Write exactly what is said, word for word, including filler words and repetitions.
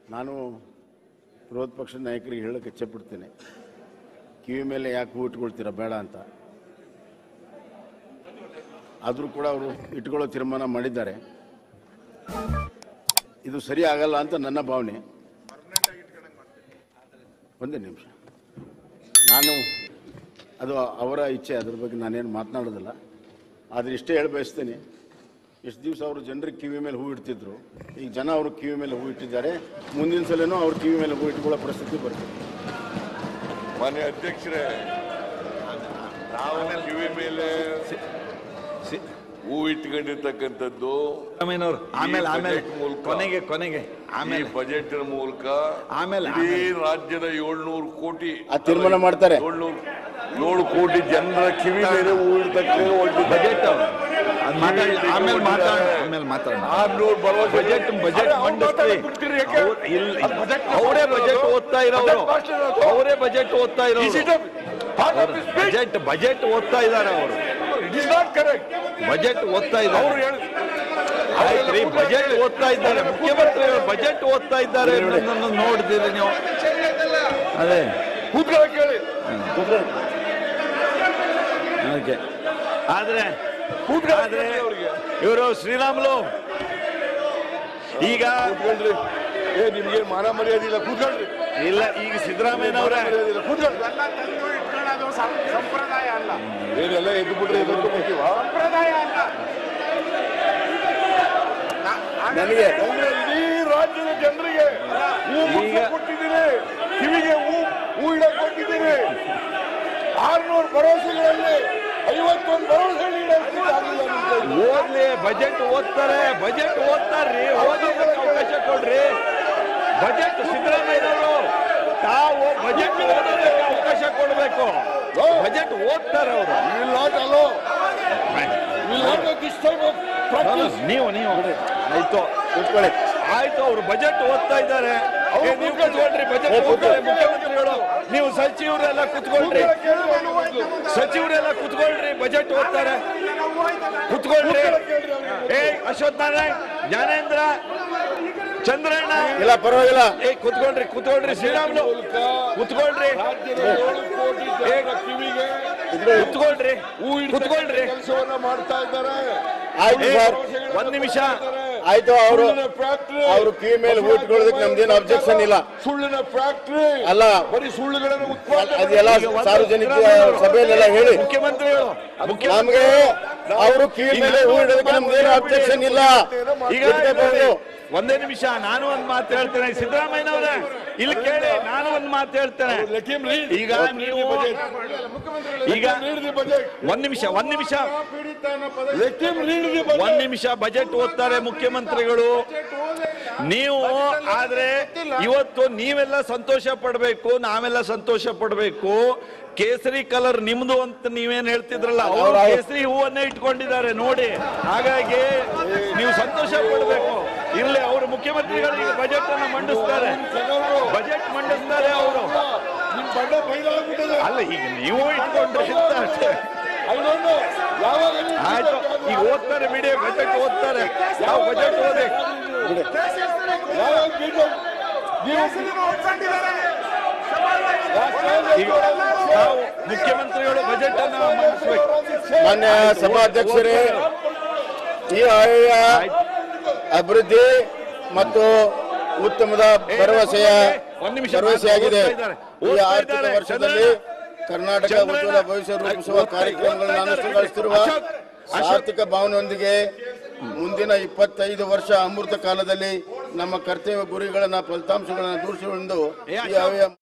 ನಾನು ವಿರೋಧ ಪಕ್ಷದ ನಾಯಕರಿಗೆ ಹೇಳಕ್ಕೆ ಇಚ್ಛೆಪಡ್ತೇನೆ, ಕಿವಿ ಮೇಲೆ ಯಾಕೆ ಹೂ ಇಟ್ಕೊಳ್ತೀರಾ ಬೇಡ ಅಂತ. ಆದರೂ ಕೂಡ ಅವರು ಇಟ್ಕೊಳ್ಳೋ ತೀರ್ಮಾನ ಮಾಡಿದ್ದಾರೆ. ಇದು ಸರಿ ಆಗಲ್ಲ ಅಂತ ನನ್ನ ಭಾವನೆ. ಒಂದೇ ನಿಮಿಷ, ನಾನು ಅದು ಅವರ ಇಚ್ಛೆ, ಅದ್ರ ಬಗ್ಗೆ ನಾನೇನು ಮಾತನಾಡೋದಿಲ್ಲ. ಆದರೆ ಇಷ್ಟೇ ಹೇಳಿ ಬಯಸ್ತೇನೆ, ಎಷ್ಟು ದಿವಸ ಅವರು ಜನರಿಗೆ ಕಿವಿ ಮೇಲೆ ಹೂ ಇಡ್ತಿದ್ರು, ಈಗ ಜನ ಅವರು ಕಿವಿ ಮೇಲೆ ಹೂ ಇಟ್ಟಿದ್ದಾರೆ. ಮುಂದಿನ ಸಲನೂ ಅವ್ರ ಕಿವಿ ಮೇಲೆ ಹೂ ಇಟ್ಕೊಳ್ಳೋ ಪರಿಸ್ಥಿತಿ ಬರ್ತದೆ. ಮಾನ್ಯ ಅಧ್ಯಕ್ಷರೇ, ನಾವು ಕಿವಿ ಮೇಲೆ ಹೂ ಇಟ್ಕೊಂಡಿರ್ತಕ್ಕಂಥದ್ದು ಆಮೇಲೆ ಆಮೇಲೆ ಕೊನೆಗೆ ಕೊನೆಗೆ ಆಮೇಲೆ ಬಜೆಟ್ ಮೂಲಕ ಆಮೇಲೆ ಇಡೀ ರಾಜ್ಯದ ಏಳ್ನೂರು ಕೋಟಿ ಆ ತೀರ್ಮಾನ ಮಾಡ್ತಾರೆ. ಏಳ್ನೂರು ಏಳು ಕೋಟಿ ಜನರ ಕಿವಿ ಮೇಲೆ ಹೂ ಇಡ್ತಕ್ಕಂಥ ಬಜೆಟ್ ಆಮೇಲೆ ಮಾತಾಡ ಆಮೇಲೆ ಮಾತಾಡೋಣ. ಆರ್ನೂರು ಭರವಸೆ ಬಜೆಟ್ ಬಜೆಟ್ ಮಂಡಿಸ್ತೀವಿ. ಅವರೇ ಬಜೆಟ್ ಓದ್ತಾ ಇರೋರು, ಅವರೇ ಬಜೆಟ್ ಓದ್ತಾ ಇರೋರು, ಬಜೆಟ್ ಬಜೆಟ್ ಓದ್ತಾ ಇದ್ದಾರೆ ಅವರು. ಬಜೆಟ್ ಓದ್ತಾ ಇದ್ದಾರೆ, ಆಯ್ತ್ರಿ, ಬಜೆಟ್ ಓದ್ತಾ ಇದ್ದಾರೆ. ಮುಖ್ಯಮಂತ್ರಿಗಳು ಬಜೆಟ್ ಓದ್ತಾ ಇದ್ದಾರೆ ನೋಡಿದ್ದೀರಿ ನೀವು. ಅದೇ ಕೇಳಿ ಓಕೆ. ಆದ್ರೆ ಆದ್ರೆ ಇವರು ಶ್ರೀರಾಮುಲು ಈಗ ಏ ನಿಮ್ಗೆ ಮಾನ ಮರ್ಯಾದೆ ಇಲ್ಲ, ಕೂತ್ಕೊಳ್ರಿ. ಇಲ್ಲ, ಈಗ ಸಿದ್ದರಾಮಯ್ಯನವರೇ ಸಂಪ್ರದಾಯ ಅಲ್ಲ, ಏನೆಲ್ಲ ಎದ್ದು ಬಿಟ್ರೆ ಇದಕ್ಕೂ ಮುಖ್ಯವಾ? ಸಂಪ್ರದಾಯ ಅಲ್ಲ. ನನಗೆ ಇಡೀ ರಾಜ್ಯದ ಜನರಿಗೆ ಹೂ ಕೊಟ್ಟಿದ್ದೀರಿ, ಕಿವಿಗೆ ಹೂ ಹೂ ಇಡಕ್ ಕೊಟ್ಟಿದ್ದೀರಿ. ಆರ್ನೂರು ಭರವಸೆಗಳಲ್ಲಿ ಐವತ್ತೊಂದು ಭರವಸೆ ಓದ್ಲಿ, ಬಜೆಟ್ ಓದ್ತಾರೆ, ಬಜೆಟ್ ಓದ್ತಾರ್ರಿ, ಓದೋದಕ್ಕೆ ಅವಕಾಶ ಕೊಡ್ರಿ. ಬಜೆಟ್ ಸಿದ್ದರಾಮಯ್ಯನವರು ತಾವು ಬಜೆಟ್ ಓದೋದಕ್ಕೆ ಅವಕಾಶ ಕೊಡಬೇಕು. ಬಜೆಟ್ ಓದ್ತಾರೆ ಅವರು. ನೀವು ನೀವು ಆಯ್ತು ಕೂತ್ಕೊಳ್ಳಿ, ಆಯ್ತು. ಅವರು ಬಜೆಟ್ ಓದ್ತಾ ಇದ್ದಾರೆ, ನೀವು ಕೂತ್ಕೊಳ್ರಿ. ಬಜೆಟ್ ಓದ್ತಾರೆ ಮುಖ್ಯಮಂತ್ರಿಗಳು, ನೀವು ಸಚಿವರೆಲ್ಲ ಕೂತ್ಕೊಳ್ರಿ, ಸಚಿವರೆಲ್ಲ ಕೂತ್ಕೊಳ್ರಿ. ಬಜೆಟ್ ಓದ್ತಾರೆ, ಕೂತ್ಕೊಳ್ರಿ. ಏ ಅಶ್ವಥ್ ನಾರಾಯಣ್, ಜ್ಞಾನೇಂದ್ರ, ಚಂದ್ರಣ್ಣ, ಇಲ್ಲ ಪರವಾಗಿಲ್ಲ, ಏ ಕೂತ್ಕೊಳ್ರಿ, ಕೂತ್ಕೊಳ್ರಿ. ಶ್ರೀರಾಮುಲು ಕೂತ್ಕೊಳ್ರಿ, ಕಿವಿಗೆ ಕೂತ್ಕೊಳ್ರಿ, ಕೂತ್ಕೊಳ್ರಿ. ಕೆಲಸವನ್ನ ಮಾಡ್ತಾ ಇದ್ದಾರೆ. ಆಯ್ತು ಸರ್, ಒಂದ್ ನಿಮಿಷ ಆಯ್ತು. ಅವರು ಫ್ಯಾಕ್ಟ್ರಿ ಅವರು ಕಿವಿ ಮೇಲೆ ಹೂ ಇಟ್ಕೊಳ್ಳೋದಕ್ಕೆ ನಮ್ದೇನು ಅಬ್ಜೆಕ್ಷನ್ ಇಲ್ಲ. ಸುಳ್ಳಿನ ಫ್ಯಾಕ್ಟ್ರಿ ಅಲ್ಲ, ಬರೀ ಸುಳ್ಳುಗಳನ್ನು ಉತ್ಪಾದನೆ ಅದೆಲ್ಲ ಸಾರ್ವಜನಿಕ ಸಭೆಯಲ್ಲೆಲ್ಲ ಹೇಳಿ. ಮುಖ್ಯಮಂತ್ರಿಗಳು ನಮಗೆ ಅವರು ಕಿವಿ ಮೇಲೆ ಹೂ ಇಡೋದಕ್ಕೆ ನಮ್ದೇನು ಅಬ್ಜೆಕ್ಷನ್ ಇಲ್ಲ. ಈಗ ಒಂದೇ ನಿಮಿಷ, ನಾನು ಒಂದ್ ಮಾತು ಹೇಳ್ತೇನೆ. ಸಿದ್ದರಾಮಯ್ಯನವರೇ ಇಲ್ಲಿ ಕೇಳಿ, ನಾನು ಒಂದ್ ಮಾತು ಹೇಳ್ತೇನೆ. ಈಗ ನೀವು ಈಗ ಒಂದ್ ನಿಮಿಷ ಒಂದ್ ನಿಮಿಷ ಒಂದ್ ನಿಮಿಷ ಬಜೆಟ್ ಓದ್ತಾರೆ ಮುಖ್ಯಮಂತ್ರಿಗಳು, ನೀವು. ಆದ್ರೆ ಇವತ್ತು ನೀವೆಲ್ಲ ಸಂತೋಷ ಪಡ್ಬೇಕು, ನಾವೆಲ್ಲ ಸಂತೋಷ ಪಡ್ಬೇಕು. ಕೇಸರಿ ಕಲರ್ ನಿಮ್ದು ಅಂತ ನೀವೇನ್ ಹೇಳ್ತಿದ್ರಲ್ಲ, ಅವರು ಕೇಸರಿ ಹೂವನ್ನೇ ಇಟ್ಕೊಂಡಿದ್ದಾರೆ ನೋಡಿ. ಹಾಗಾಗಿ ನೀವು ಸಂತೋಷ ಪಡ್ಬೇಕು. ಇರ್ಲಿ, ಅವರು ಮುಖ್ಯಮಂತ್ರಿಗಳಿಗೆ ಬಜೆಟ್ ಅನ್ನ ಮಂಡಿಸ್ತಾರೆ, ಬಜೆಟ್ ಮಂಡಿಸ್ತಾರೆ ಅವರು. ಅಲ್ಲ, ಈಗ ನೀವು ಇಟ್ಕೊಂಡ್ರೆ ಆಯ್ತು. ಈಗ ಓದ್ತಾರೆ ಬಿಡಿ, ಬಜೆಟ್ ಓದ್ತಾರೆ. ಯಾವ ಬಜೆಟ್ ಓದಿ ನಾವು ಮುಖ್ಯಮಂತ್ರಿಗಳು ಬಜೆಟ್ ಅನ್ನ ಮಂಡಿಸಬೇಕು. ಮಾನ್ಯ ಸಭಾಧ್ಯಕ್ಷರೇ, ಈ ಆಯವ್ಯಯ ಅಭಿವೃದ್ಧಿ ಮತ್ತು ಉತ್ತಮದ ಭರವಸೆಯ ಭರವಸೆಯಾಗಿದೆ. ಈ ಆರ್ಥಿಕ ವರ್ಷದಲ್ಲಿ ಕರ್ನಾಟಕ ಉಜ್ವಲ ಭವಿಷ್ಯ ರೂಪಿಸುವ ಕಾರ್ಯಕ್ರಮಗಳನ್ನು ಅನುಷ್ಠಾನಗೊಳಿಸುತ್ತಿರುವ ಆರ್ಥಿಕ ಭಾವನೆಯೊಂದಿಗೆ ಮುಂದಿನ ಇಪ್ಪತ್ತೈದು ವರ್ಷ ಅಮೃತ ಕಾಲದಲ್ಲಿ ನಮ್ಮ ಕರ್ತವ್ಯ ಗುರಿಗಳನ್ನ ಫಲಿತಾಂಶಗಳನ್ನು ದೂರಿಸುವುದು ಈ ಆಯವ್ಯಯ